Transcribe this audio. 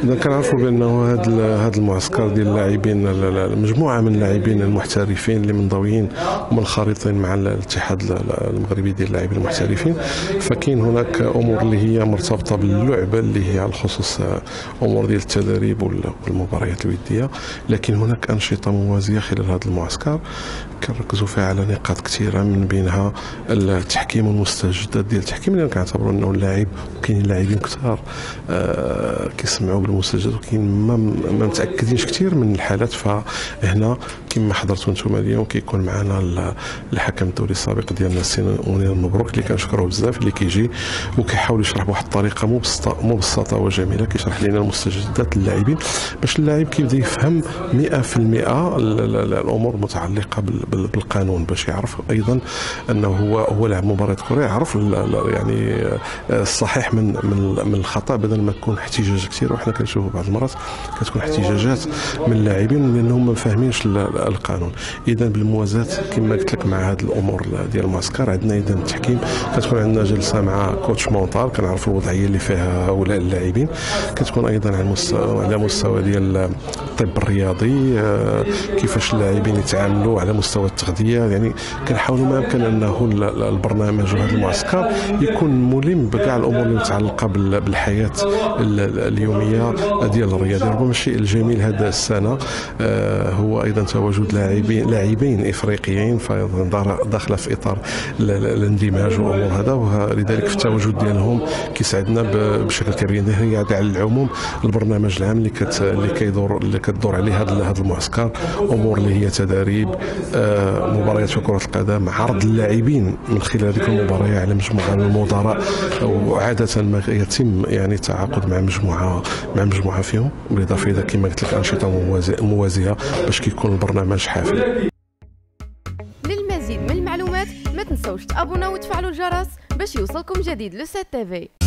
إذا كنعرفوا بأنه هذا المعسكر ديال اللاعبين، مجموعة من اللاعبين المحترفين اللي منضويين ومنخرطين مع الاتحاد المغربي ديال اللاعبين المحترفين، فكاين هناك أمور اللي هي مرتبطة باللعبة اللي هي على الخصوص أمور ديال التدريب والمباريات الودية، لكن هناك أنشطة موازية خلال هذا المعسكر كنركزوا فيها على نقاط كثيرة، من بينها التحكيم والمستجدات ديال التحكيم، لأن كنعتبروا أنه اللاعب وكاين لاعبين كثار كيسمعوا بالمستجدات وكاين ما متأكدينش كثير من الحالات. فهنا كما حضرتوا نتوما اليوم كيكون معنا الحكم الدولي السابق ديالنا السي منير مبروك، اللي كنشكروه بزاف، اللي كيجي وكيحاول يشرح بواحد الطريقه مبسطه وجميله، كيشرح لنا المستجدات للاعبين باش اللاعب كيبدا يفهم 100% الامور المتعلقه بالقانون، باش يعرف ايضا انه هو لاعب مباراه كره، يعرف يعني الصحيح من الخطا، بدل ما تكون احتجاج كثير. وحنا كنشوفوا بعض المرات كتكون احتجاجات من اللاعبين لانهم ما فاهمينش القانون. اذا بالموازاه كما قلت لك مع هذه الامور ديال المعسكر، عندنا اذا التحكيم كتكون عندنا جلسه مع كوتش مونطال، كنعرفوا الوضعيه اللي فيها هؤلاء اللاعبين، كتكون ايضا على مستوى ديال الطب الرياضي، كيفاش اللاعبين يتعاملوا على مستوى التغذيه. يعني كنحاولوا ما يمكن انه البرنامج وهذا المعسكر يكون ملم بكاع الامور اللي متعلقه بالحياه اليوميه ديال الرياضه. ربما الشيء الجميل هذا السنه هو ايضا تواجد لاعبين افريقيين، فايضا داخله في اطار الاندماج والامور هذا، ولذلك في التواجد ديالهم كيساعدنا بشكل كبير. هي على العموم البرنامج العام اللي كتدور عليه هذا المعسكر، امور اللي هي تدريب، مباريات في كره القدم، عرض اللاعبين من خلال هذه المباريات على مجموعه من المدراء، وعاده ما يتم يعني التعاقد مع مجموعه فيهم، بالاضافه الى كما قلت لك انشطه موازيه باش كيكون البرنامج حافل. للمزيد من المعلومات ما تنسوش تابوناو وتفعلوا الجرس باش يوصلكم جديد لو 7 تي في.